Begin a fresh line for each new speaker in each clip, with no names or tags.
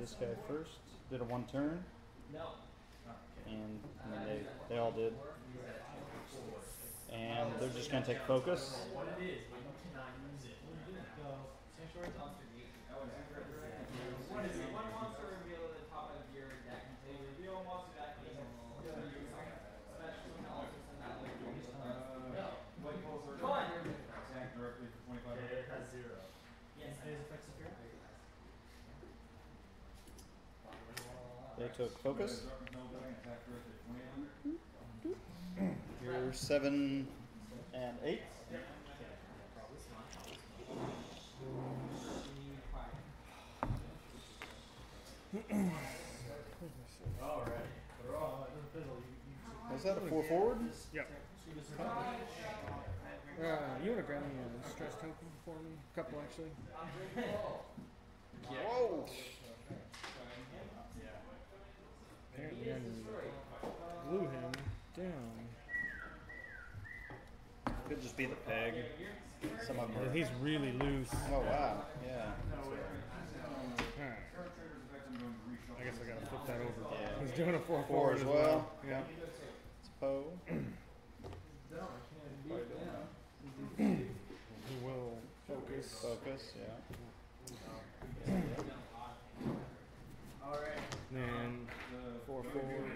this guy first. Did a 1 turn. And I mean, they all did. And they're just going to take focus. They took focus. You're 7 and 8. Was that a 4 forward?
Yep. You want to grab me a stress token for me? A couple, actually.
Whoa!
Apparently I blew him down.
Could just be the peg. Some of them are.
He's really loose.
Oh wow! Yeah.
Alright. I guess I gotta flip that over.
Yeah.
He's doing a 4
4 as well.
Yeah.
It's Poe.
He will focus.
Focus. Yeah.
Then 4 forward.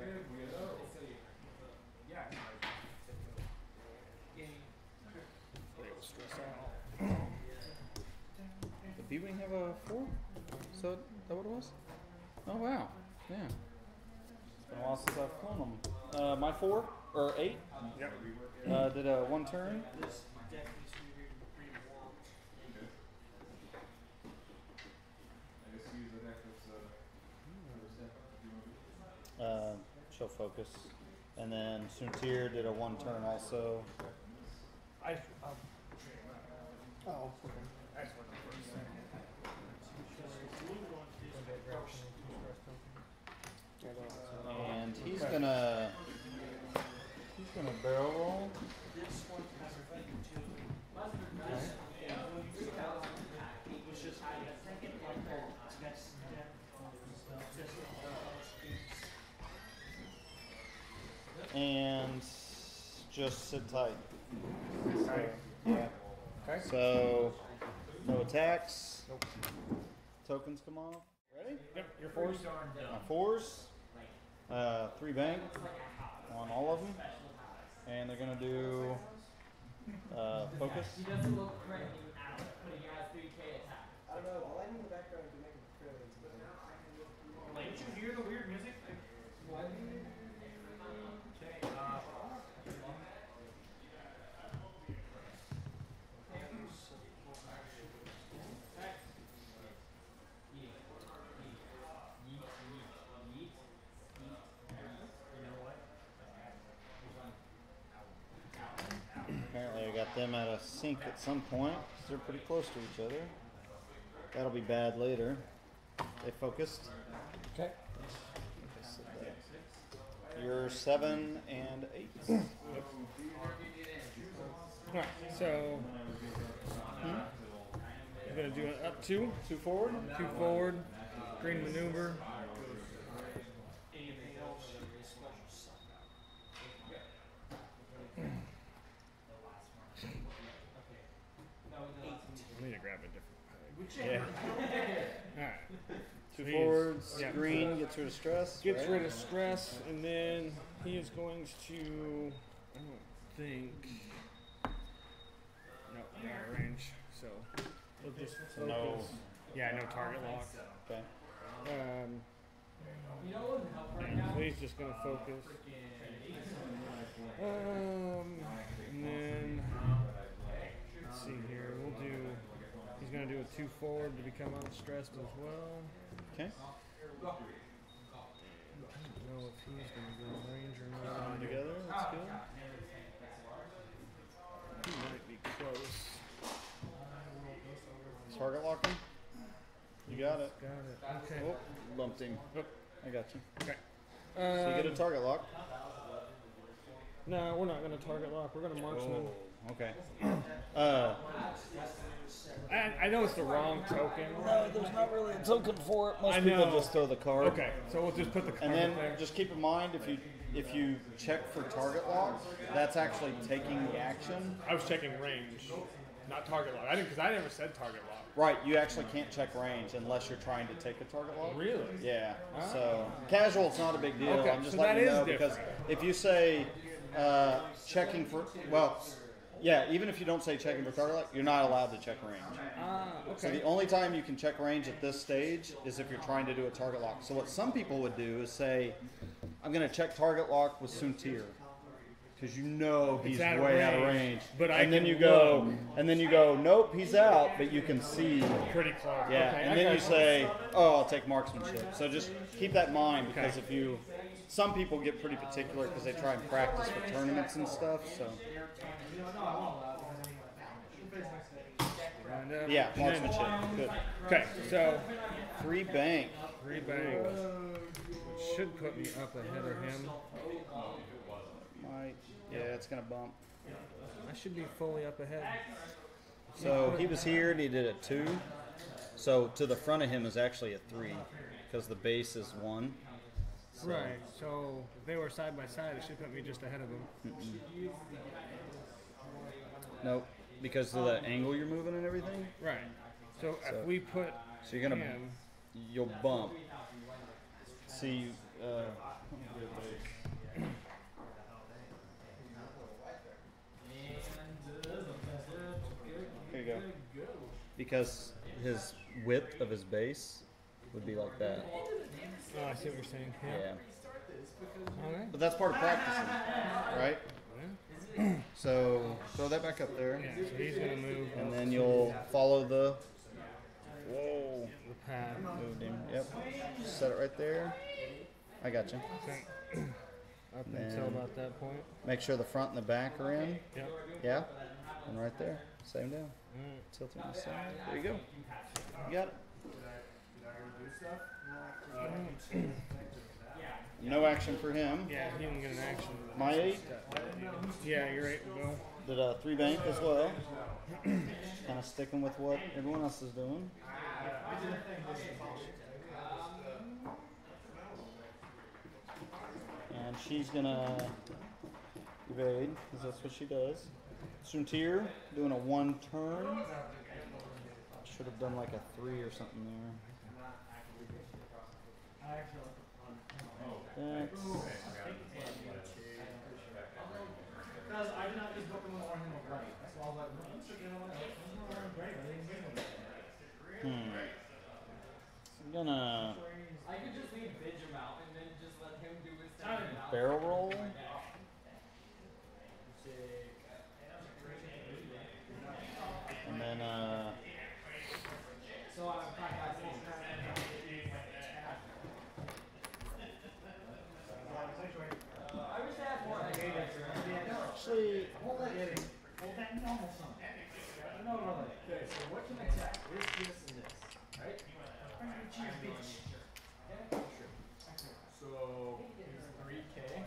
Stress out.
Did B-Wing have a 4? So, is that what it was? Oh, wow. Yeah. It's been a while since I've flown them. My 4, or 8,
Yep.
did a 1 turn. She'll focus. And then Soontir did a 1 turn also. And he's gonna barrel roll. And just sit tight. So, yeah.
Okay.
So no attacks. Nope. Tokens come off. Ready?
Yep. Your 4s.
My 4s. 3 bank on all of them. And they're gonna do focus.
He doesn't look crazy but he has 3K attack.
I don't know, the lighting in the background can make it fairly
Like, did you hear the weird music? What?
Apparently I got them at a sync at some point. They're pretty close to each other. That'll be bad later. They focused.
Okay.
You're 7 and 8.
Alright, so I'm gonna do an up 2,
2 forward.
2 forward, green maneuver. I need to grab a different peg. Yeah. Alright.
2
He's-
forwards.
yeah.
Green gets rid of stress.
Gets
right?
rid of stress, and then he is going to, I don't think, no, out of range, so we'll just focus.
No.
Yeah, no target lock.
Okay.
You know what would help right
And
now?
so he's just going to focus. And then, let's see here, we'll do, he's going to do a 2 forward to become unstressed as well.
Okay.
I don't know if he's going to go in range or not.
Come together. That's good.
He might be close.
Target locking. You got it.
Got it. Okay.
Oh, bumped him.
Oh.
I got you.
Okay.
So you get a target lock.
No, we're not going to target lock. We're going to marksman.
okay.
I know it's the wrong token.
No, there's not really a token for it. Most
I
people
know.
just throw the card.
Okay, so we'll just put the card
And then
up there.
just keep in mind if you check for target lock, that's actually taking the action.
I was checking range, not target lock. I didn't, because I never said target lock.
Right, you actually can't check range unless you're trying to take a target lock.
Really?
Yeah.
Ah.
So casual, it's not a big deal.
Okay,
I'm just
so
letting you
that
know
is
because
different.
if you say checking for yeah, even if you don't say checking for target lock, you're not allowed to check range.
Ah,
So
okay.
the only time you can check range at this stage is if you're trying to do a target lock. So what some people would do is say, I'm going to check target lock with Suntir. Because you know he's
out of
way out of
range,
range.
but I
and then
can
you go,
look.
and then you go, nope, he's out, but you can see.
Pretty close.
Yeah,
Okay,
and
I
then
got
you say, oh, I'll take marksmanship. So just keep that in mind because
Okay.
some people get pretty particular because they try and practice for tournaments and stuff. So
And,
yeah,
and then-
marksmanship, good.
Okay, so
3 bank.
3 bangs. Which should put me up ahead of him.
Yeah, it's gonna bump.
I should be fully up ahead.
So he was here and he did a 2. So to the front of him is actually a 3 because the base is 1. So,
Right, so if they were side by side, it should put me just ahead of them.
Nope, because of the angle you're moving and everything.
Right. So,
So-
if we put
So you're gonna
him,
you'll bump. See, here you go. Because his width of his base would be like that.
oh, I see what you're saying.
Yeah.
All right.
But that's part of practicing, right? So throw that back up there,
Yeah, so he's gonna move
and then you'll follow the. Whoa.
the pad.
Moved him. Yep. Set it right there. I got you.
Okay. Up
Man.
until about that point.
Make sure the front and the back are in.
Yep.
Yeah. And right there. Same down.
Alright.
Tilt it on the side. There you go. You got it. No action for him.
Yeah, he didn't get an action.
My 8
Yeah, you're right. Go.
did a 3 bank as well. Kind of sticking with what everyone else is doing. And she's gonna evade because that's what she does. Suntir doing a 1 turn. Should have done like a 3 or something there. That's,
Because I did not use Pokemon or him right. That's why I was like, no, you should get on that. I'm great. I didn't get one.
I'm gonna
I could just leave Vigim out and then just let him do his thing.
barrel roll. And then
So I'm practicing. I wish I had more ideas.
actually
Okay, so what can attack? This, and this. Right? So, he's 3K.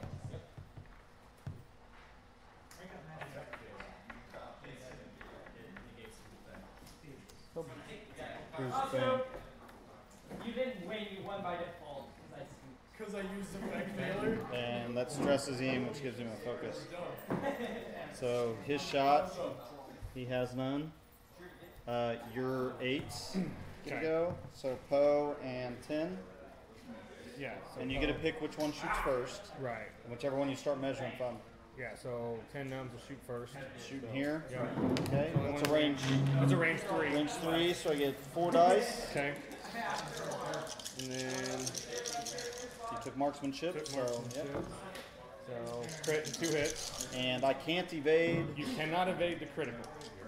Bruce
Also,
Bank.
you didn't win, you won by default because I scooped.
Because I used effect mailer.
And that stresses him, which gives him a focus. So his shot, he has none. Your 8s can
Okay.
go. So Poe and 10.
Yeah. So
And you get to pick which one shoots first.
Right.
Whichever one you start measuring from.
Yeah. So 10 numbs will shoot first.
Shooting here.
Yeah.
Okay. That's a range.
That's a range 3.
Range 3, so I get 4 dice.
Okay. And then
You took marksmanship,
took
so
marksmanship.
yep.
So crit and 2 hits.
And I can't evade.
You cannot evade the critical.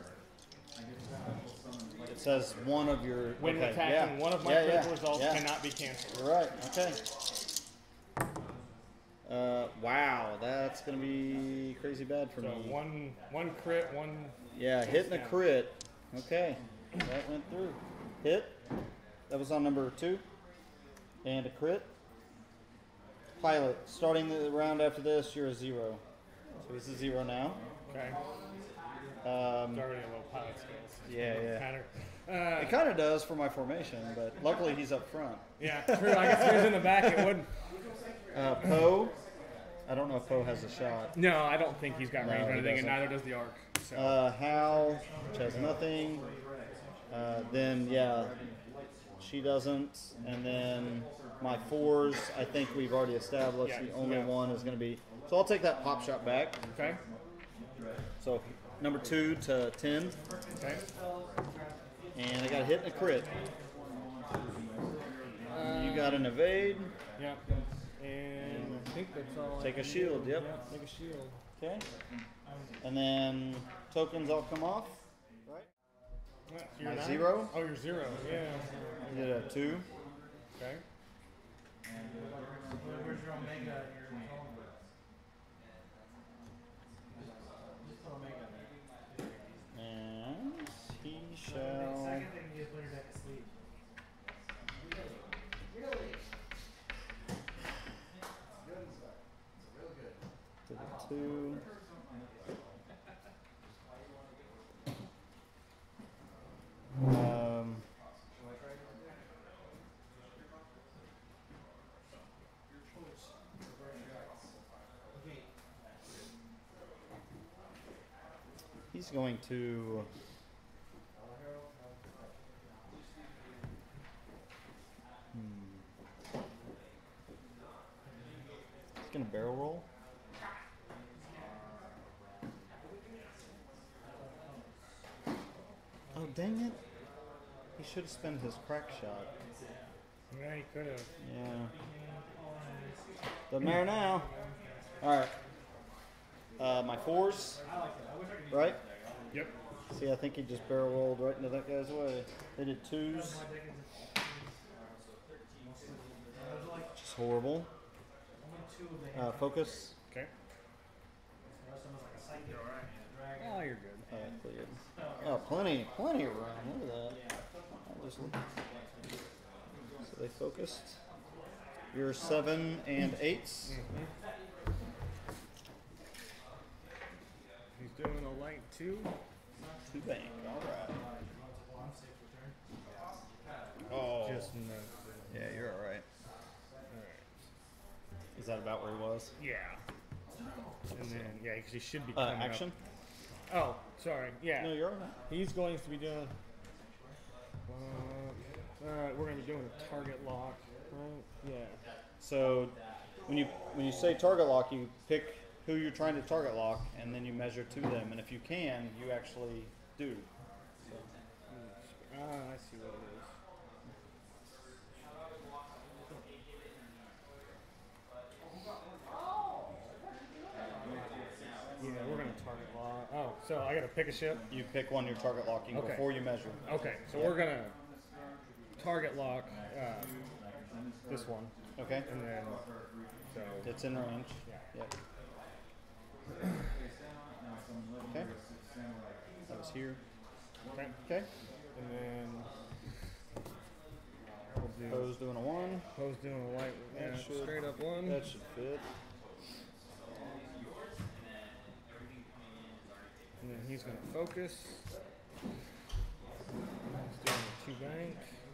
It says one of your.
When
okay,
attacking,
yeah.
one of my
Yeah,
critical
yeah,
results
yeah.
cannot be canceled.
You're right. Okay. Wow, that's gonna be crazy bad for
So
me.
one crit, one.
Yeah, hitting a crit. Okay, that went through. Hit. That was on number 2. And a crit. Pilot. Starting the round after this, you're a 0. So this is 0 now.
Okay.
Um,
It's already a little pilot skills.
yeah, yeah.
Pattern.
It kind of does for my formation, but luckily he's up front.
Yeah, true. I guess if he was in the back, it wouldn't.
Poe, I don't know if Poe has a shot.
No, I don't think he's got
No,
range or
he
anything, and
doesn't.
neither does the arc. So.
Hal, which has nothing. Then, yeah, she doesn't. And then my 4s, I think we've already established
Yeah,
the only
yeah.
one is going to be. So I'll take that pop shot back.
Okay.
So number 2 to 10.
Okay.
And I got a hit and a crit. You got an evade.
Yeah. And I think that's all.
Take
I
a
can
shield,
do.
yep.
Yeah, take a shield.
Okay. And then tokens all come off. Right?
You're
My
nine?
0.
Oh, you're 0. Yeah.
I did a 2.
Okay.
Where's your Omega and your Tone? Just put Omega there.
And he
The
shall.
second thing you just put your deck asleep.
Did a 2. He's going to. He's going to barrel roll. Oh, dang it. He should have spent his crack shot.
Yeah, he could have.
Yeah. Doesn't matter now. Alright. My 4s. Right?
Yep.
See, I think he just barrel rolled right into that guy's way. They did 2s. Just horrible. Focus.
Okay. Oh, you're good.
Cleared. Oh, plenty of room. Look at that. I'll just look. So they focused. You're 7 and 8s.
He's doing a light 2.
2 bank. All right. Oh.
Just no.
Yeah, you're all right. Is that about where he was?
Yeah. And then, yeah, because he should be coming
Action?
up. Oh, sorry. Yeah.
No, you're all right.
He's going to be doing. We're going to be doing a target lock, right? Yeah.
So when you say target lock, you pick who you're trying to target lock, and then you measure to them. And if you can, you actually do.
I see what it is. Yeah, we're going to target lock. Oh, so I got to pick a ship?
You pick one you're target locking
Okay.
before you measure.
Okay, so we're going to target lock this one.
Okay.
And then, so.
It's in range.
Yeah.
Yep. Okay. That was here.
Okay.
Okay.
And then we'll do
Poe's doing a 1.
Poe's doing a light,
That
yeah,
should-
straight up 1.
That should fit.
And then he's going to focus. He's doing a 2 bank.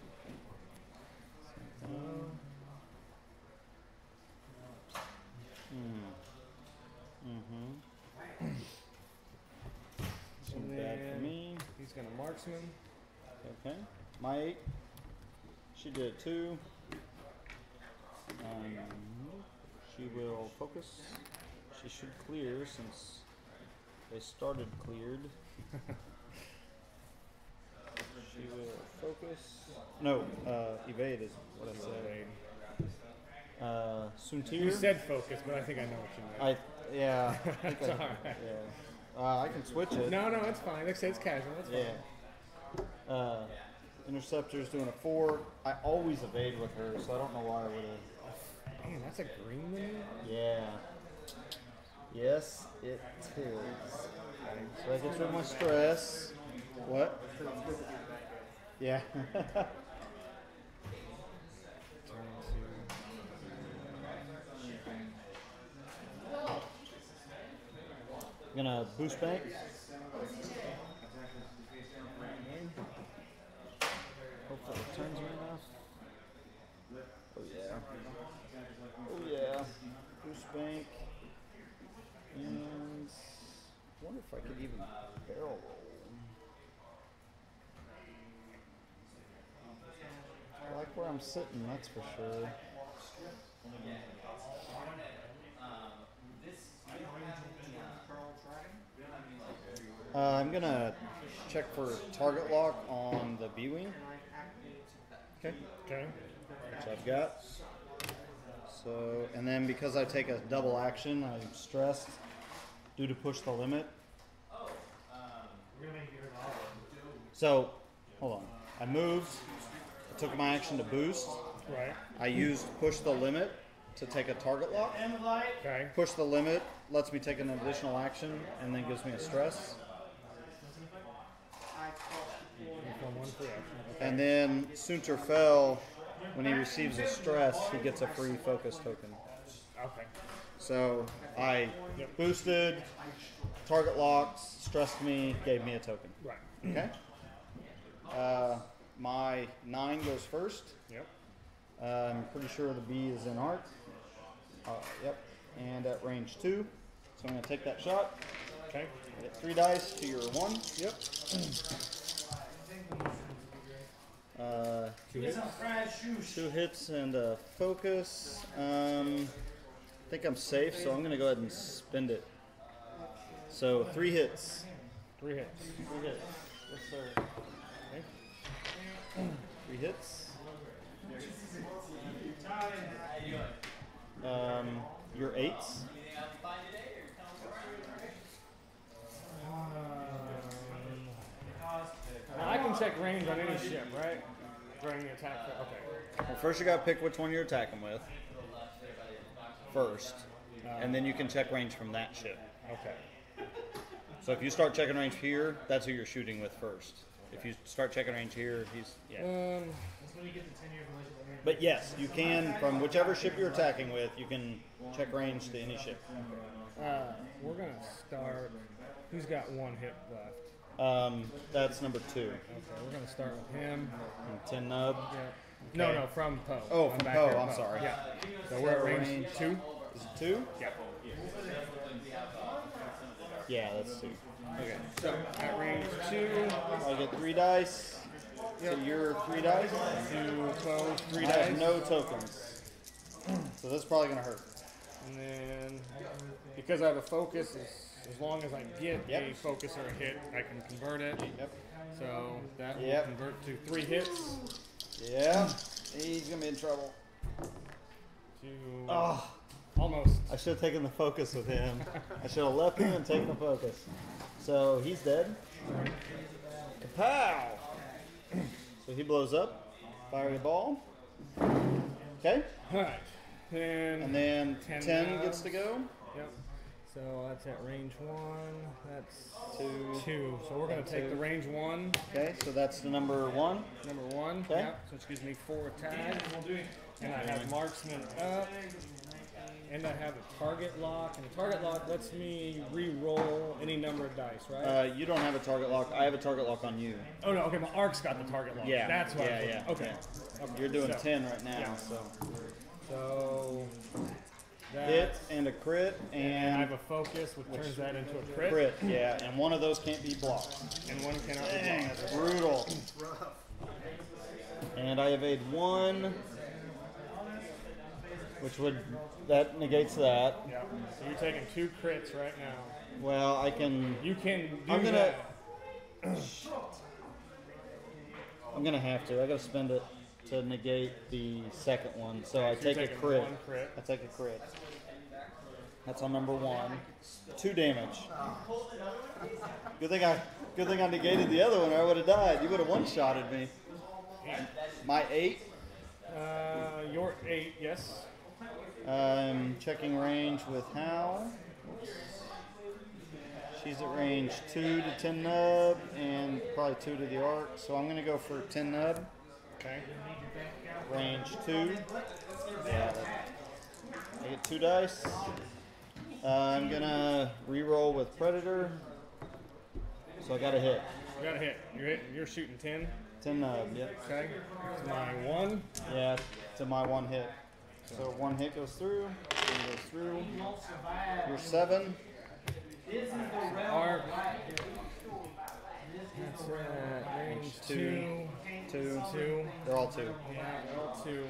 Too
And
bad for
then
me.
he's going to marksman.
Okay. My 8. She did 2. She will focus. She should clear since they started cleared. She will focus. No, evade is what I said. Suntir.
You said focus, but I think I know what you meant.
Yeah. I think
It's
I,
alright.
yeah. I can switch it.
No, it's fine. Like I say, it's casual. It's fine.
Yeah. Interceptor's doing a 4. I always evade with her, so I don't know why I would have.
Man, that's a green one?
Yeah. Yes, it is. So that gets rid of my stress. What? Yeah. I'm gonna boost bank. Hopefully it turns me enough. Oh yeah. Oh yeah. Boost bank. And I wonder if I could even barrel roll. I like where I'm sitting, that's for sure. I'm gonna check for target lock on the B-wing. Okay.
Okay.
Which I've got. So, and then because I take a double action, I'm stressed due to push the limit. So, hold on. I moved. I took my action to boost.
Right.
I used push the limit to take a target lock.
Okay.
Push the limit lets me take an additional action and then gives me a stress.
From one free action. Okay.
And then Sunter Fell, when he receives a stress, he gets a free focus token.
Okay.
So I boosted, target locked, stressed me, gave me a token.
Right.
Okay. My 9 goes first.
Yep.
I'm pretty sure the B is in arc. Yep. And at range 2. So I'm going to take that shot.
Okay.
Get 3 dice to your 1.
Yep.
2 hits. 2 hits and a focus. I think I'm safe, so I'm going to go ahead and spend it. So 3 hits.
3 hits.
3 hits. Yes, sir.
Okay.
3 hits. Your 8s.
Now I can check range on any ship, right? During the attack. Okay.
Well, first you got to pick which one you're attacking with. First. And then you can check range from that ship.
Okay.
So if you start checking range here, that's who you're shooting with first. If you start checking range here, he's, yeah. But yes, you can, from whichever ship you're attacking with, you can check range to any ship.
We're going to start. Who's got 1 hit left?
That's number 2.
Okay, we're going to start with him.
And 10 nub.
Yeah. No, from Poe.
Oh, from
back
Poe,
here,
I'm sorry.
Yeah. So we're at range 2?
Is it 2?
Yeah.
Yeah, that's 2.
Okay. So at range 2,
I get 3 dice. So you're 3 dice.
to 12, 3
I
dice.
have no tokens. So this is probably going to hurt.
And then, because I have a focus, as long as I get
Yep.
a focus or a hit, I can convert it.
Yep.
So that will
Yep.
convert to 3 hits.
Yeah. He's going to be in trouble.
To
Oh,
almost.
I should have taken the focus with him. I should have left him and taken the focus. So he's dead. Kapow! So he blows up. Fire the ball. Okay.
Alright.
And then
10
10 gets to
nubs.
go.
Yep. So that's at range 1. That's
2.
2. So we're going to take the range 1.
Okay, so that's the number 1.
Number 1.
Okay.
Yep. So it gives me 4 attack. And I have marksman up. And I have a target lock. And the target lock lets me re-roll any number of dice, right?
You don't have a target lock. I have a target lock on you.
Oh no, okay, my arc's got the target lock.
Yeah.
That's what
Yeah,
I was
yeah.
Okay. Okay.
You're doing
So-
10 right now.
yeah.
So
So that
hit and a crit
and I have
and
a focus, which turns that into a crit.
crit. Yeah, and one of those can't be blocked.
And one cannot be
Dang,
blocked.
that's brutal. And I evade 1, which that negates that.
Yeah. So you're taking 2 crits right now.
Well, I can.
You can do
I'm gonna-
that.
I'm gonna have to. I gotta spend it to negate the second one. So I
So you're
take a
taking
crit.
1 crit.
I take a crit. That's on number 1. 2 damage. Good thing I negated the other one, or I would have died. You would have one-shotted me. My 8.
Your 8, yes.
I'm checking range with Hal. She's at range 2 to 10 nub and probably 2 to the arc. So I'm going to go for 10 nub.
Okay.
Range 2. Yeah. I get 2 dice. I'm gonna re-roll with Predator. So I got a hit.
You got a hit. You're shooting 10.
10 nub, yep.
Okay. It's my 1.
Yeah, to my 1 hit. So 1 hit goes through, 1 goes through. You're 7.
Arc. That's range 2.
2. They're all 2.
Yeah, all 2.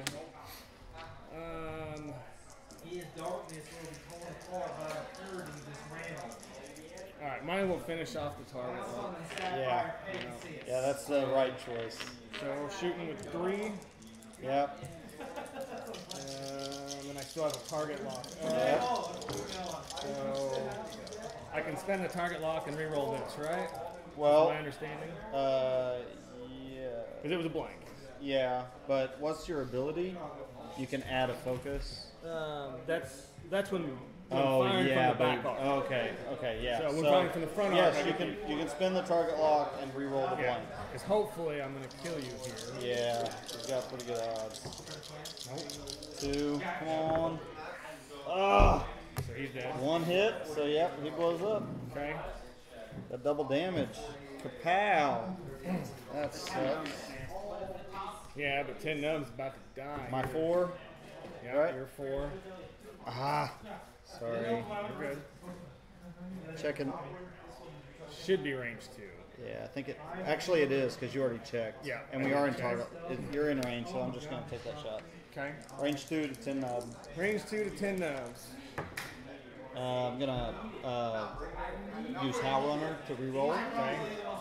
His darkness will be torn apart by a third and just ran.
Alright, mine will finish off the target.
Yeah. Yeah, that's the right choice.
So we're shooting with 3.
Yep.
And I still have a target lock.
Yep.
So I can spend the target lock and re-roll this, right?
Well,
My understanding?
yeah.
Because it was a blank.
Yeah, but what's your ability? You can add a focus.
That's when
Oh
firing
yeah,
from the back arc.
okay, yeah.
So when firing from the front
yes,
arc,
you can spin the target lock and re-roll the blank.
Because hopefully I'm going to kill you here.
Yeah, you've got pretty good odds. 2, come on. Ah,
So he's dead.
1 hit. So yep, he blows up.
Okay.
Got double damage. Kapow. That sucks.
Yeah, but 10 nubs about to die.
My 4.
Yeah,
right?
you're 4.
Ah, sorry.
You're good.
Checking.
Should be range 2.
Yeah, I think it. Actually, it is because you already checked.
Yeah,
And we are in target. You're in range, so I'm just gonna take that shot.
Okay.
Range 2 to 10 nub.
Range 2 to 10 nubs.
I'm gonna use Howl Runner to re-roll.
Okay.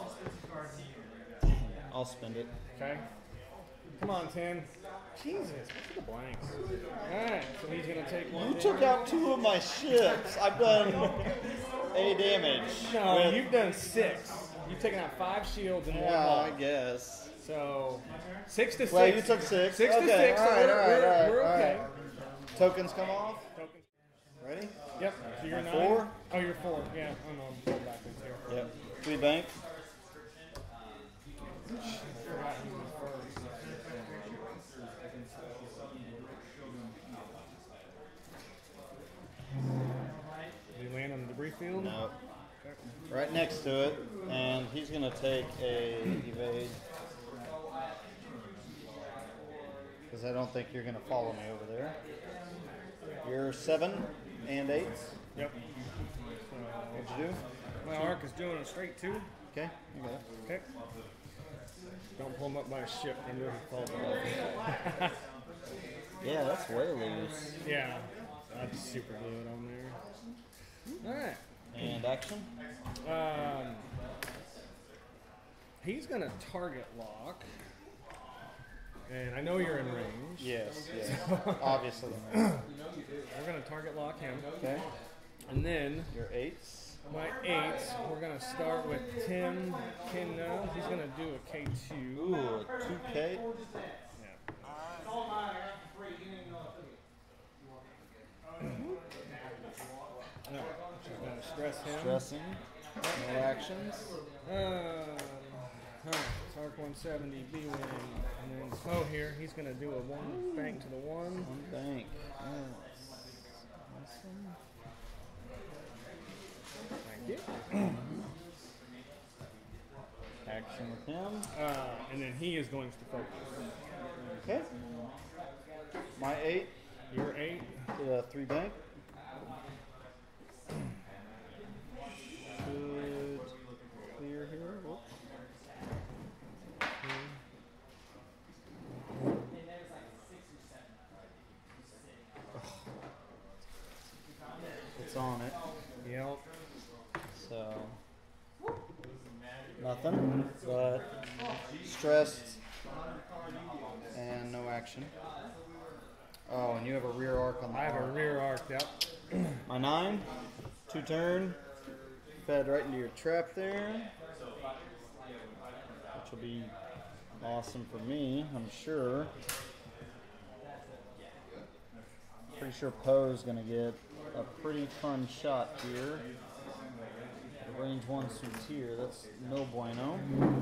I'll spend it.
Okay. Come on, 10. Jesus, look at the blanks. Alright, so he's going to take 1
You
damage.
took out 2 of my ships. I've done A damage.
No,
with-
you've done 6. You've taken out 5 shields and 1
Yeah,
hull.
I guess.
So, 6 to 6.
Well, you took 6.
6 to
Okay,
6, so
all right,
we're
all right,
okay.
all right. Tokens come off. Ready?
Yep, so you're
My
9.
4?
Oh, you're 4. Yeah, I'm on roll backwards here.
Yep. 3 bank.
I forgot who was first. Did he land on the debris field?
No. Right next to it, and he's gonna take a evade. Because I don't think you're gonna follow me over there. You're 7 and 8.
Yep.
What'd you do?
My arc is doing a straight 2.
Okay, you got it.
Okay. Don't pull him up by a ship into his falls off.
Yeah, that's way loose.
Yeah. I'd super glue it on there. Alright.
And action.
He's gonna target lock. And I know you're in range.
Yes, yes. Obviously.
We're gonna target lock him.
Okay.
And then
Your 8s.
my 8s, we're gonna start with Tim Kinna. He's gonna do a K2.
Ooh, a 2K.
No, she's gonna stress him.
Stressing. No actions.
Tark 170, B wing, and then Poe here. He's gonna do a 1 bank to the 1.
1 bank. Awesome.
Thank you.
Action with him.
And then he is going to focus.
Okay. My 8
Your 8.
to the 3 bank. Should clear here. Whoops. It's on it.
Yep.
So nothing but stressed and no action. Oh, and you have a rear arc on the
I have a
arc.
rear arc, yep.
My 9, 2 turn, fed right into your trap there, which will be awesome for me, I'm sure. Pretty sure Poe's gonna get a pretty fun shot here. A range 1 suits here, that's no bueno.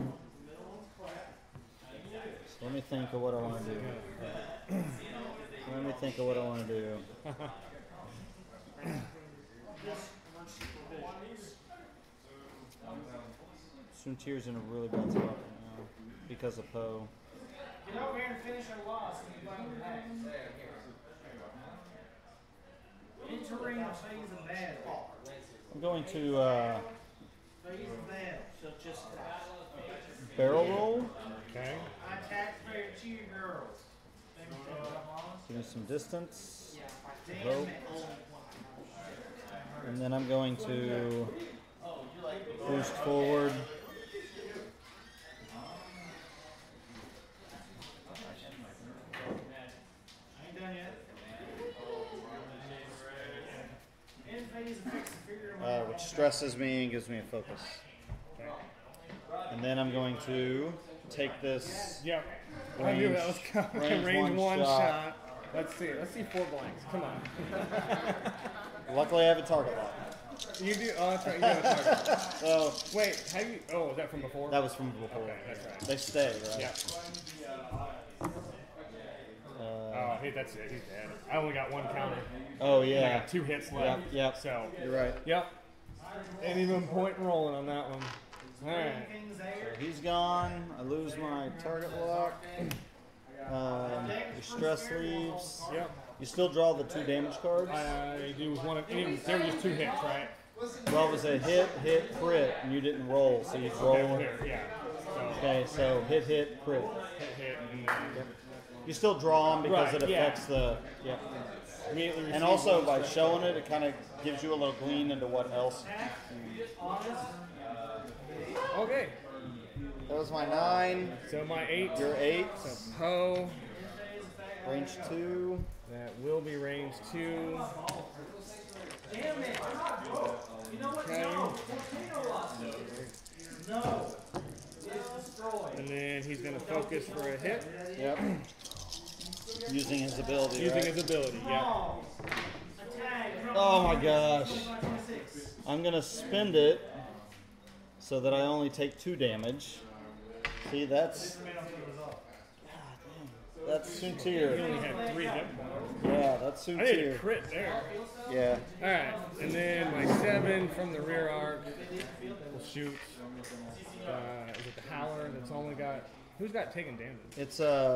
So let me think of what I want to do. Let me think of what I want to do. Soontir's in a really bad spot right now because of Poe.
Get over here and finish our loss and you find the back. Entering a phase of battle.
I'm going to
Phase of battle. So just
barrel roll.
Okay.
I attack fair to you girls.
Give me some distance.
Damn
Rope.
it.
And then I'm going to boost forward.
I ain't done yet. In phase affects the figure of my
Which stresses me and gives me a focus. And then I'm going to take this.
Yep. I knew that was coming. Range one shot. Let's see 4 blanks. Come on.
Luckily, I have a target lock.
You do. Oh, that's right. You have a target.
So
Wait. Have you? Oh, is that from before?
that was from before.
Okay, that's right.
They stay, right?
Yeah. Oh, hey, that's it. He's dead. I only got 1 counter.
Oh
I
yeah.
got 2 hits left.
Yep.
So.
You're right.
Yep. Ain't even point in rolling on that one. All right.
things there.
He's gone. I lose my target lock. Your stress leaves.
Yep.
You still draw the 2 damage cards.
I do one of. They were just 2 hits, right?
Well, it was a hit, crit, and you didn't roll, so you roll.
Here, yeah. So
Okay, so hit, crit.
hit, and then
You still draw them because
Right,
it
yeah.
affects the. Yeah.
immediately receive
And also
one
by
stress.
showing it, it kind of gives you a little glean into what else.
Okay.
That was my 9.
So my 8.
Your 8.
So Poe.
Range 2.
That will be range 2.
Damn it. I'm not broke. You know what?
Okay.
No. Torpedo loss. No. It's destroyed.
And then he's going to focus for a hit.
Yep. Using his ability.
Using
right?
his ability, yeah.
Attack.
Oh my gosh.
26.
I'm going to spend it so that I only take 2 damage. See, that's. That's
He
Soontir.
only had 3 hit points.
Yeah, that's
I did a
Soontir.
crit there.
Yeah.
Alright, and then my 7 from the rear arc will shoot. Is it the Howler that's only got. Who's got taken damage?
It's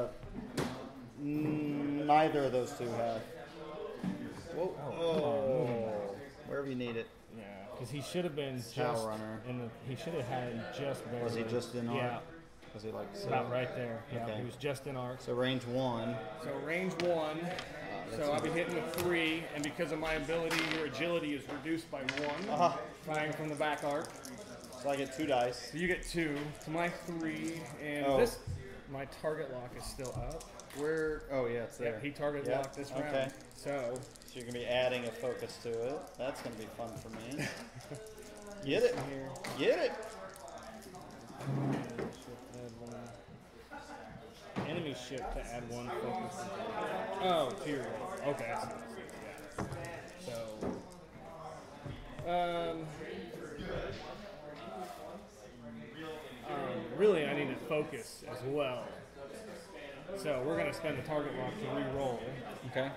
neither of those 2 have. Whoa. Oh. Wherever you need it.
Yeah, because he should have been
Tower
just
runner.
he should have had just barely.
Was he just in arc?
Yeah,
Was he like so?
about right there. Yeah,
Okay.
he was just in arc.
So range 1.
So range 1. So I'll be hitting with 3, and because of my ability, your agility is reduced by 1. Flying from the back arc.
So I get 2 dice.
So you get 2 to my 3, and
Oh.
this my target lock is still up.
Where? Oh yeah, it's there.
Yeah, he target
Yep,
locked this round.
okay.
So
So you're gonna be adding a focus to it. That's gonna be fun for me. Get it?
here,
Get it?
enemy ship to add 1 focus. Oh, to your okay. I see. Yeah. So, really, I need to focus as well. So we're gonna spend the target lock to re-roll.
Okay.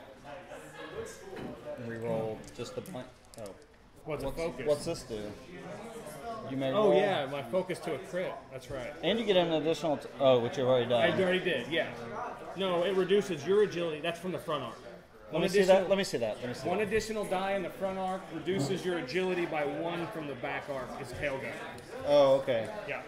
Reroll just the blank. Oh.
What's a focus?
What's this do? You may
Oh
roll.
yeah, my focus to a crit. That's right.
And you get an additional. Which you've already done.
I already did. Yeah. No, it reduces your agility. That's from the front arc.
Let me see that. Let me see that. Let me see.
One
that.
additional die in the front arc reduces your agility by 1 from the back arc. Is tail gun.
Oh, okay.
Yeah.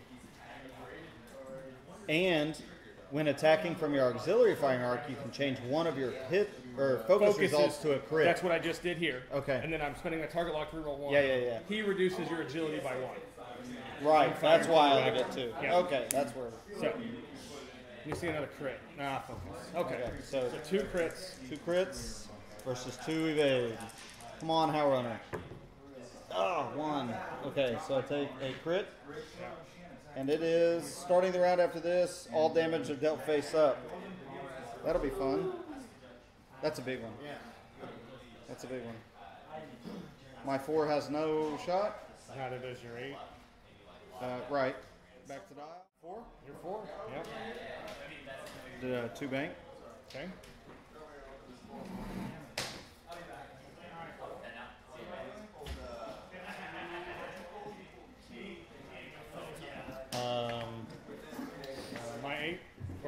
And when attacking from your auxiliary firing arc, you can change one of your hit or focus results to a crit.
That's what I just did here.
Okay.
And then I'm spending my target lock to reroll 1.
Yeah.
He reduces your agility by 1.
Right. That's
from
why
the
I
back.
get 2.
Yeah.
Okay. That's where.
So you see another crit. Focus. Okay.
Okay, so-
2 crits.
2 crits versus 2 evade. Come on, How Runner. Oh, 1. Okay, so I take a crit. And it is, starting the round after this, all damage are dealt face up. That'll be fun. That's a big one. That's a big one. My 4 has no shot.
How did does your 8?
Right. Back to dial. 4.
Your 4? Yep.
Did 2 bank.
Okay.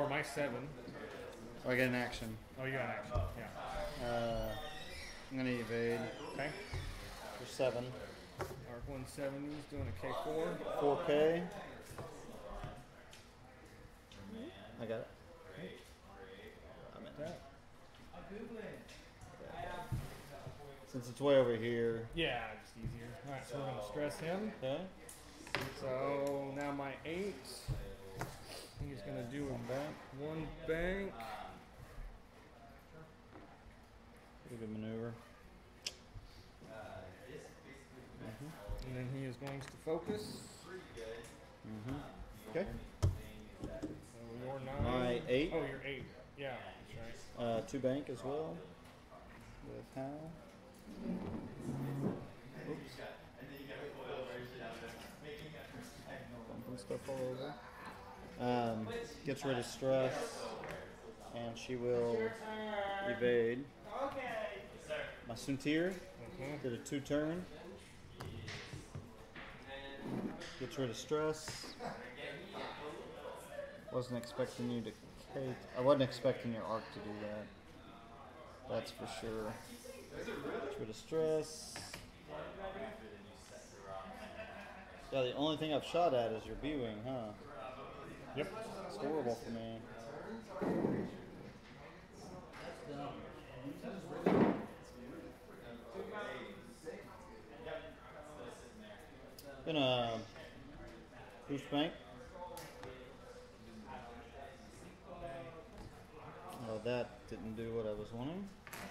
for my 7.
Oh, I get an action.
Oh, you got an action. Yeah.
I'm gonna evade
Okay.
for 7.
Arc 170 is doing a K4.
4K. I got it. I'm in.
That.
Since it's way over here.
Yeah, just easier. All right, so we're gonna stress him.
Okay.
So now my 8. I think he's gonna do one bank.
Pretty good maneuver.
And then he is going to focus.
Okay.
So you're 9.
My 8.
Oh, you're 8. Yeah, that's right.
2 bank as well. With Hal. Oops. Bumping stuff all over. Gets rid of stress. And she will evade. My Suntir did a 2-turn. Gets rid of stress. Wasn't expecting you to I wasn't expecting your arc to do that. That's for sure. Gets rid of stress. Yeah, the only thing I've shot at is your B-Wing, huh?
Yep.
It's horrible for me. Gonna boost bank. Oh, that didn't do what I was wanting.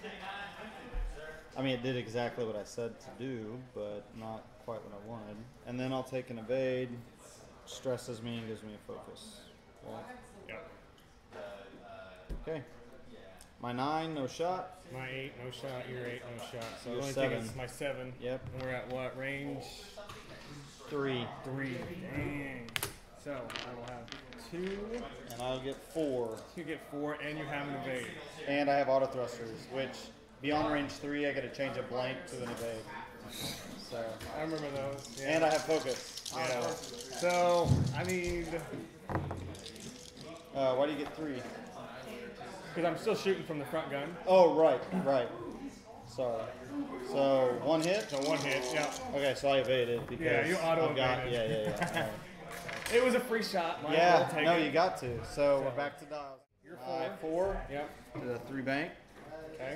I mean, it did exactly what I said to do, but not quite what I wanted. And then I'll take an evade, stresses me and gives me a focus. Right.
Yep.
Okay. My 9, no shot.
My 8, no shot. Your 8, no shot. So
Your
the only
7.
thing is my 7.
Yep.
And we're at what range?
3.
3. Dang. So I will have 2.
And I'll get 4.
You get 4, and you have an evade.
And I have auto thrusters, which beyond range 3, I get to change a blank to an evade. So.
I remember those. Yeah.
And I have focus.
Yeah. So I need.
Why do you get 3?
Because I'm still shooting from the front gun.
Oh, right. Sorry. So 1 hit.
So 1 hit. Yeah.
Okay, so I evaded because
Yeah, you auto
I've got,
evaded.
Yeah. All right.
It was a free shot. Might as
Yeah,
well take
no,
it.
you got to. So we're back to dials.
You're
4
Yep.
to the 3 bank.
Okay.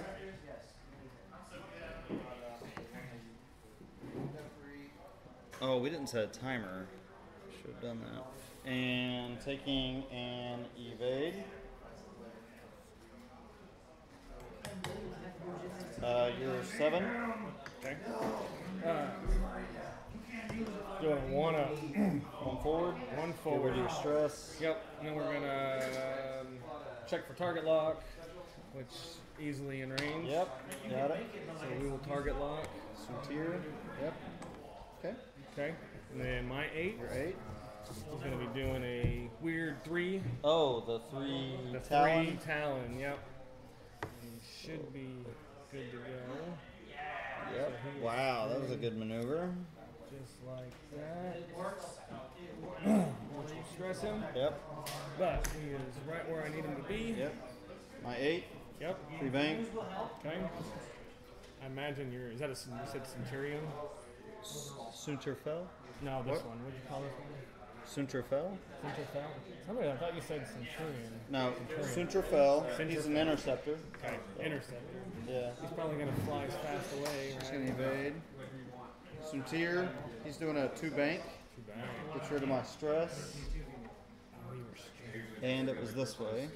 Oh, we didn't set a timer. Should have done that. And taking an evade. You're 7.
Okay. Doing 1 up.
1 forward.
1
Get
forward.
rid of your stress.
Yep. And then we're gonna check for target lock, which easily in range.
Yep, got it.
So we will target lock.
Suntir. Yep. Okay.
Okay. And then my 8
You're 8.
is gonna be doing a weird 3.
Oh, the 3
The
Talon.
3 Talon. Yep. And should be good to go.
Yep. Wow, that was a good maneuver.
Just like that. Which will stress him.
Yep.
But he is right where I need him to be.
Yep. My 8.
Yep.
3 bank.
Okay. I imagine you said Centurion?
Sunterfell.
No, this
What?
one. What do you call this one?
Sunterfell?
Centurfell? Somebody, I thought you said Centurion.
No, Sunterfell. He's an interceptor.
Okay. Interceptor.
Yeah.
He's probably going to fly as fast away,
He's
right?
gonna evade. Suntir. He's doing a 2 bank.
Too bad.
Gets rid of my stress.
Oh, you were scared.
And it was this way.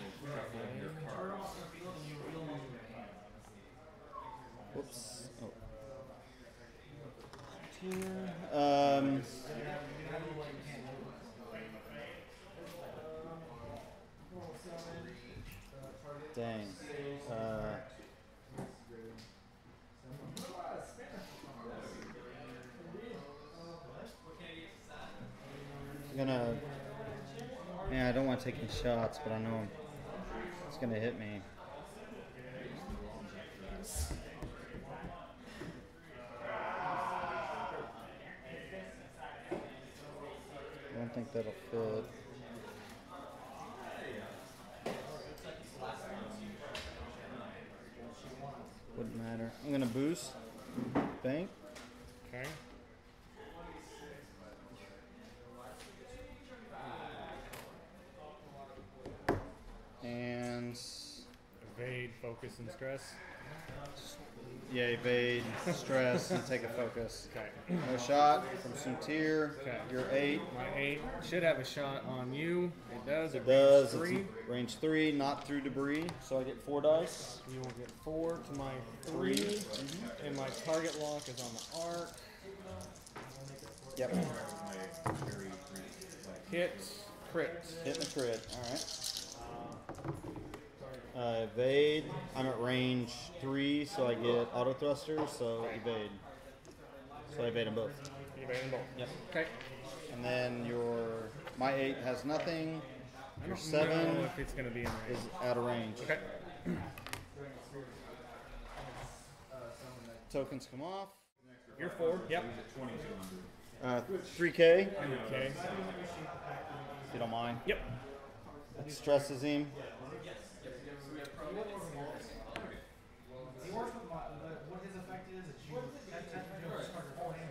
Whoops. Oh. Dang. I'm gonna. Man, I don't want to take any shots, but I know it's gonna hit me. I don't think that'll fit. Wouldn't matter. I'm gonna boost. Bank.
Okay.
And
Evade, focus, and stress.
yeah, evade, stress, and take a focus.
Okay.
No shot from Suntir.
Okay.
You're 8.
My 8 should have a shot on you. It does.
It does.
Range 3.
It's range 3, not through debris. So I get 4 dice.
You will get 4 to my 3. And my target lock is on the arc.
Yep.
Hit, crit.
Hit and a crit. All right. Evade. I'm at range 3, so I get auto thrusters. So evade. So I evade them both.
Evade them both.
Yep.
Okay.
And then my 8 has nothing.
I
Your
don't
7
know if it's going to be in
is
range.
out of range.
Okay.
Tokens come off.
You're 4. Yep.
3K,
Okay.
if you don't mind.
Yep.
That stresses him.
He works with what his effect is you start your whole hand.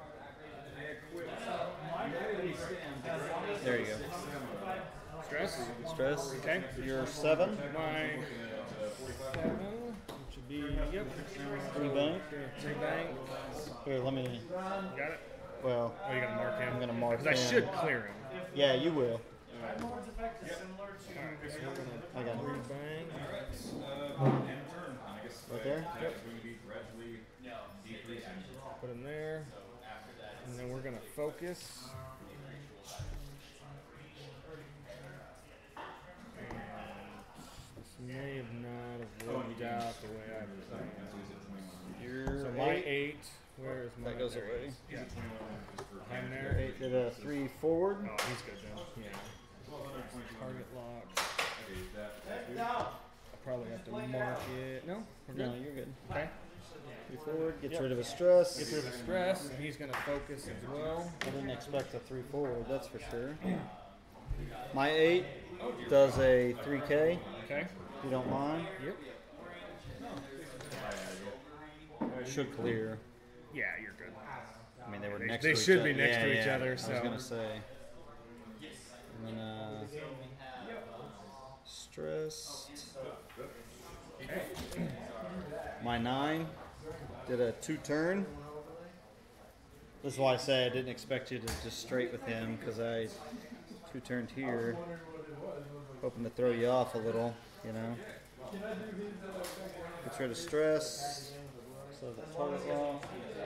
There you go.
Stress.
Stress.
Okay.
You're 7.
My 7, which would be, yep.
3 bank.
3 bank.
Here, let me.
Got it?
Well,
Oh, you got to mark him?
I'm going to mark
Because I
him.
should clear him.
Yeah, you will.
Lord's effect is similar to
Alright, so we're going to
I got it.
3 bang.
Right there?
Yep. Put him there. And then we're going to focus. And this may have not have worked out the way I planned.
You're
So my
8.
8, where is my
That goes
there he
away.
is. Yeah. Behind there.
8 did a 3 forward.
Oh, he's good then. Yeah. Target lock. I probably have to mark it. No, we're good.
No, you're good.
Okay.
3 forward. Gets
Yep.
rid of a stress.
Get rid of the stress, and he's going to focus as well.
I didn't expect a 3 forward, that's for sure. My 8 does a 3K,
Okay.
if you don't mind.
Yep.
Should clear.
Yeah, you're good.
I mean, they were
They-
next
they
to each
should
other.
be next
Yeah,
to each
yeah,
other,
I was
so-
going to say. And then, stressed. My 9 did a 2 turn. This is why I say I didn't expect you to just straight with him, because I 2 turned here, hoping to throw you off a little, you know. Gets rid of stress. So the target lock.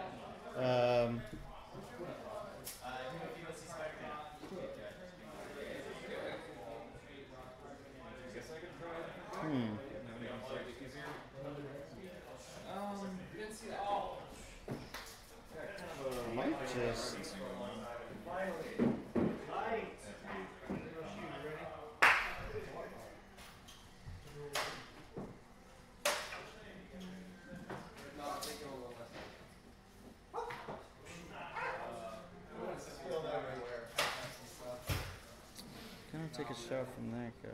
Might just. Can I take a shot from that guy?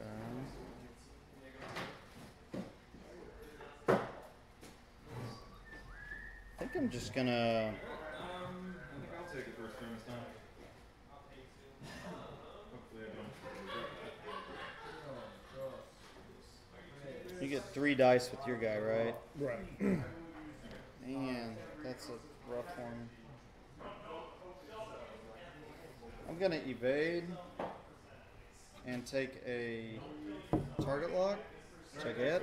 I think I'm just gonna.
I'll take it first turn this time. Hopefully I don't.
You get 3 dice with your guy, right?
Right.
Man, that's a rough one. I'm gonna evade and take a target lock, which I get,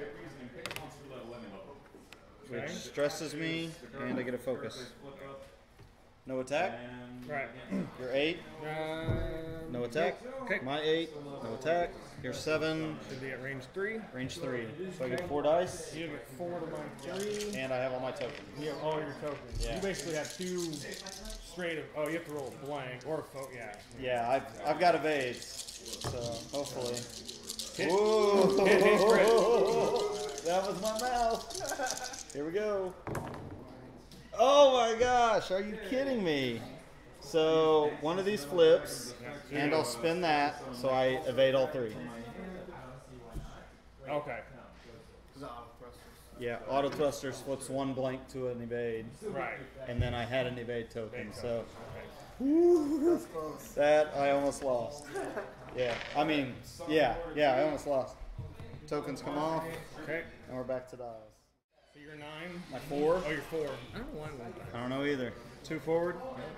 which stresses me, and I get a focus. No attack.
Right.
You're 8. No attack.
Okay.
My 8. No attack. You're 7.
Should be at range 3.
Range 3. So I get 4 dice,
You get 4 to my 3.
and I have all my tokens.
You have all your tokens.
Yeah.
You basically have 2 straight of. Oh, you have to roll a blank or a yeah.
Yeah, I've got evades, so hopefully.
Hit.
Ooh.
Hit, crit.
That was my mouth. Here we go. Oh my gosh, are you kidding me? So one of these flips, and I'll spin that, so I evade all 3.
Okay.
Yeah, auto thrusters flips one blank to an evade,
Right.
and then I had an evade token, so
That's close.
that I almost lost. Yeah, I mean, yeah, I almost lost. Tokens come off,
Okay.
and we're back to dials.
So you're 9.
My 4?
Oh, you're 4. I don't know why I went that.
I don't know either. 2 forward.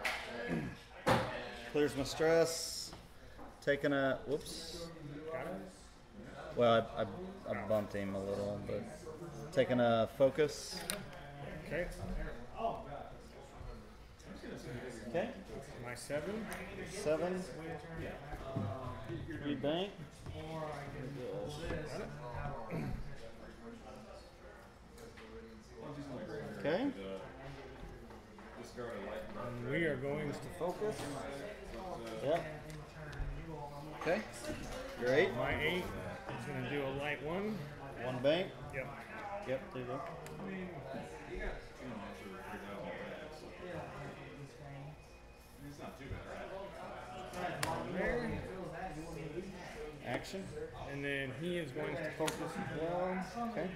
Clears my stress. Taking a whoops.
Got it?
Well, I bumped him a little, but taking a focus.
Okay.
Okay.
My 7.
7. 3 bank. Okay.
Discard a light card.
And we are going to focus.
Yep. Okay. Great.
My 8 is going to do a light 1.
1 bank.
Yep.
Yep. There you go.
It's not too bad, right?
There.
Action.
And then he is going to focus as well.
Okay.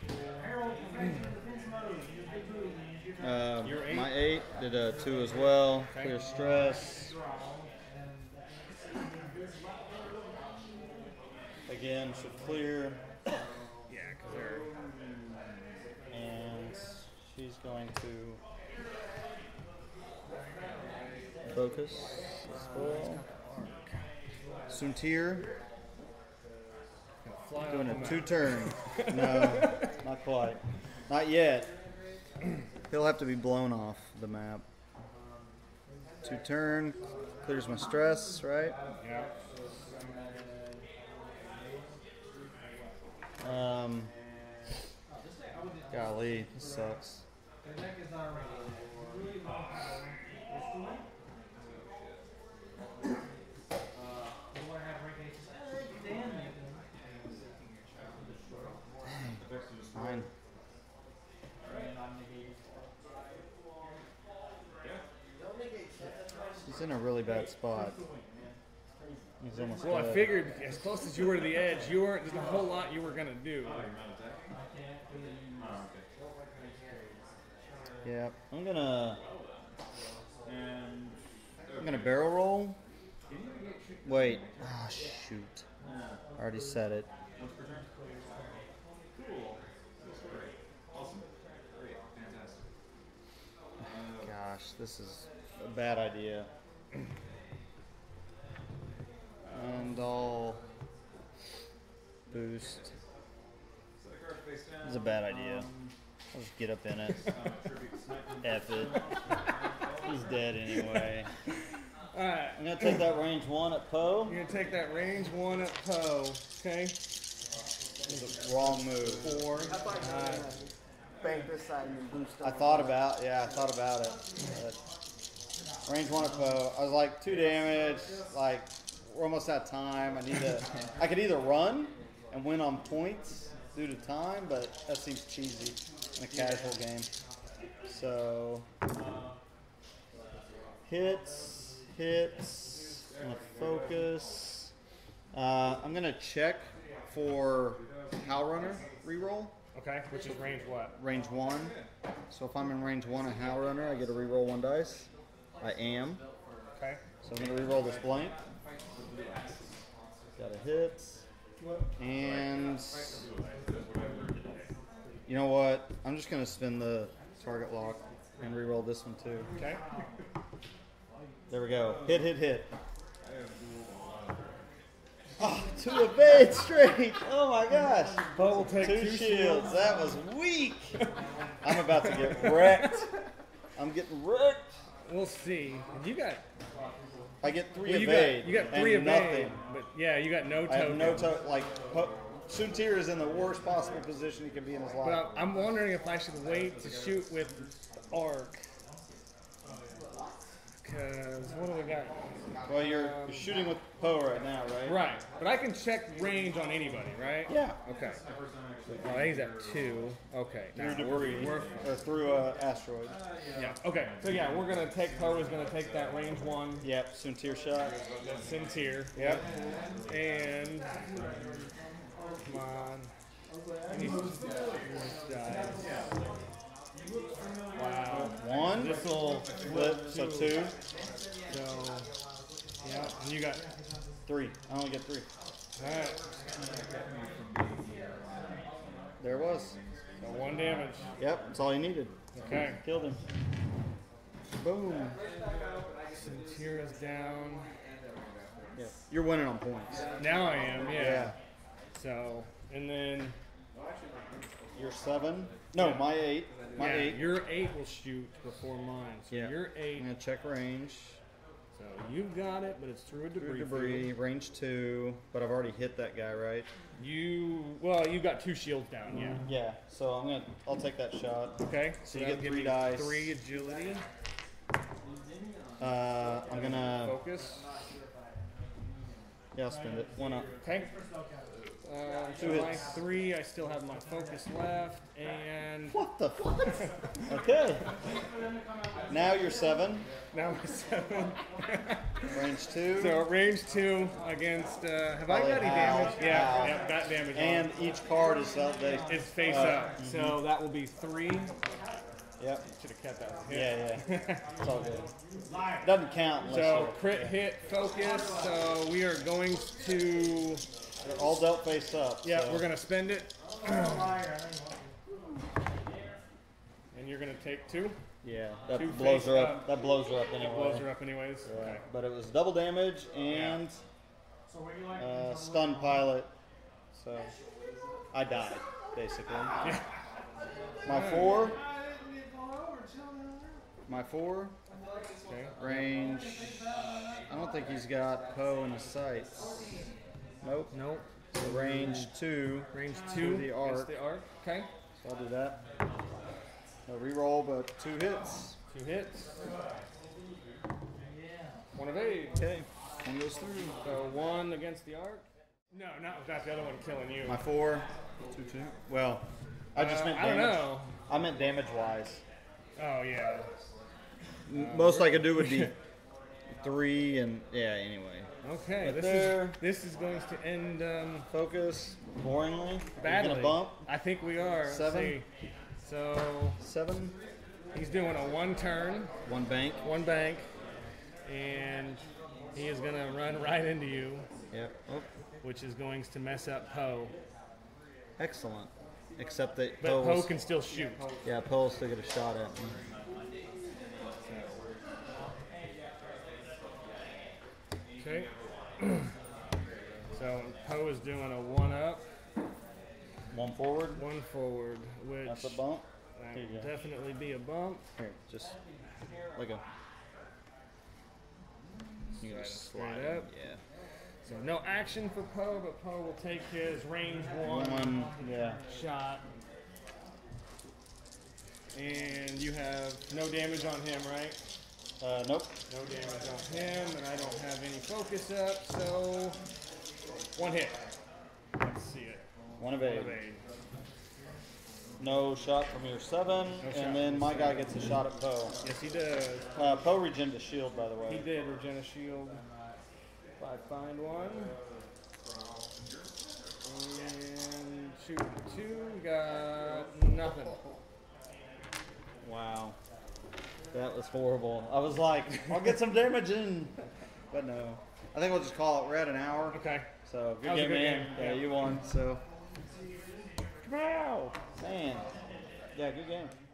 Your 8.
My 8 did a 2 as well.
Okay.
Clear stress. Again, should clear.
Yeah, because they're.
And she's going to focus as well. Suntir
Fly
doing
off
a
the
2
map.
turn. No, not quite. Not yet. He'll have to be blown off the map. 2 turn. Clears my stress, right?
Yeah.
Golly, this sucks. Fine. He's in a really bad spot. He's almost
Well, I
dead.
figured as close as you were to the edge, you weren't. There's a whole lot you were gonna do.
Yeah, I'm gonna barrel roll. Wait, oh shoot! I already said it.
Cool. That's great. Awesome. Great. Fantastic.
Gosh, this is a bad idea. And I'll boost.
Set a card face down.
This is a bad idea. I'll just get up in it. F it. He's dead anyway.
Alright,
I'm gonna take that range 1 at Poe.
you're gonna take that range 1 at Poe. Okay.
This is a wrong move.
4.
I thought you were gonna bank this side and then boost
I
over.
thought about it. But range 1 at Poe. I was like 2 damage. Like we're almost out of time. I could either run and win on points due to time, but that seems cheesy in a casual game. So hits. I'm gonna focus. I'm gonna check for Howlrunner reroll.
Okay, which is range what?
Range 1. So if I'm in range 1 of Howlrunner, I get to reroll 1 dice. I am.
Okay.
So I'm going to reroll this blank. Got a hit. And you know what? I'm just going to spin the target lock and reroll this one too.
Okay.
There we go. Hit. Oh, 2 evade straight. Oh my gosh.
Poe will take
2
2
shields. That was weak. I'm about to get wrecked. I'm getting wrecked.
We'll see. You got.
I get 3
Well,
evade.
you got 3
and
evade.
nothing.
But yeah, you got no
I have
token.
no like Suntir is in the worst possible position he can be in his life.
But I'm wondering if I should wait to shoot with the arc. Because what do we got?
Well, you're shooting with Poe right now, right?
Right. But I can check range on anybody, right?
Yeah.
Okay. Oh, he's at 2. Okay.
Through
Now,
debris
we're
or through an asteroid.
yeah. Okay. So yeah, we're gonna take Poe is gonna take that range 1.
Yep. Suntir shot.
That's Sincere. Yep. And come on. Wow.
One.
This will
Flip, so two.
So, yeah, and you got.
Three. I only get three.
Alright.
There it was.
So 1 damage.
Yep, that's all you needed.
Okay.
Killed him. Boom.
Centura's down.
Yeah. You're winning on points.
Now I am, yeah.
Yeah.
So, and then
You're 7. No,
Yeah.
my 8. My
yeah,
8.
your 8 will shoot before mine. So
Yeah.
your 8.
I'm gonna check range.
So you've got it, but it's through a debris.
Debris,
field.
range 2, but I've already hit that guy, right?
You got 2 shields down, yeah.
Yeah. So I'll take that shot.
Okay.
So you
that'll
get
give
3
me
dice.
3 agility.
I'm gonna.
Focus.
Yeah, I'll spend it. 1 up.
Okay. So
Two
my
hits.
3, I still have my focus left, and
What the fuck? Okay. Now you're 7.
now my 7.
Range 2.
So range 2 against. Have I
Probably
got any
Hal.
damage? Yeah,
Hal.
yeah, that damage.
And each card is
it's face up. So that will be 3.
Yep.
Should have kept that.
Yeah, yeah. It's all good. Doesn't count unless
So
you're-
crit hit focus. So we are going to.
they're all dealt face up.
Yeah,
so.
we're gonna spend it. And you're gonna take 2.
Yeah, that
2
blows
face
her up.
up.
That blows her up anyway.
It blows her up anyways.
Yeah.
Okay.
But it was double damage and stun pilot. So I died basically. My 4. My 4.
Okay.
Range. I don't think he's got Poe in his sights. Nope.
Nope.
So range 2.
Range
To
2
the
against
arc.
the arc. Okay.
So I'll do that. No reroll, but 2 hits.
2 hits. 1 evade.
Okay. 1 goes through.
So 1 against the arc. No, not the other one killing you.
My 4. 2-2. Well, I just meant
I don't
damage.
know.
I meant damage wise.
Oh yeah.
Most I could do would be 3 and yeah. Anyway,
Okay.
Right
This
there.
is going to end
focus boringly. Are you
badly.
gonna bump
I think we are. Let's
7?
see. So
7.
he's doing a 1 turn,
1 bank.
1 bank, and he is going to run right into you,
Yep. Oh,
which is going to mess up Poe.
excellent. Except that
But
Poe
Poe can still shoot.
yeah, Poe will still get a shot at me.
Okay. So Poe is doing a 1 up,
1 forward.
1 forward, which
That's a bump.
that
Here you
will
go.
definitely be a bump.
Here, just like a. You
Slide
can
him
just
straight
slide
up.
him, Yeah.
So no action for Poe, but Poe will take his range 1
1. Yeah.
shot. And you have no damage on him, right?
Nope.
No damage on him, and I don't have any focus up, so 1 hit. Let's see it.
1
1
evade.
evade.
No shot from your 7,
shot
and then
from
my guy
7.
gets a shot at Poe.
Yes, he does.
Poe regened a shield, by the way.
He did regen a shield. If I find one. And shoot 2. Got nothing.
Wow. That was horrible. I was like, I'll get some damage in. But no. I think we'll just call it. We're at an hour.
Okay.
So, good
That was a
game,
good
man.
game.
Yeah,
Yeah.
you won. So, wow. Man. Yeah, good game.